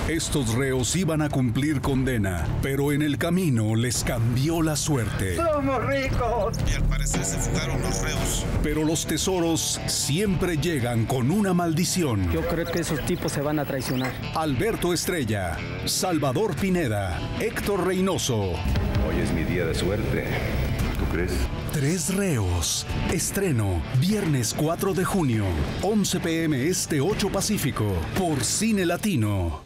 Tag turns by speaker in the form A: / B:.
A: Estos reos iban a cumplir condena, pero en el camino les cambió la suerte.
B: ¡Somos ricos!
C: Y al parecer se fugaron los reos.
A: Pero los tesoros siempre llegan con una maldición.
D: Yo creo que esos tipos se van a traicionar.
A: Alberto Estrella, Salvador Pineda, Héctor Reynoso.
E: Hoy es mi día de suerte. ¿Tú crees?
A: Tres reos. Estreno, viernes 4 de junio, 11 p.m. Este, 8 Pacífico, por Cine Latino.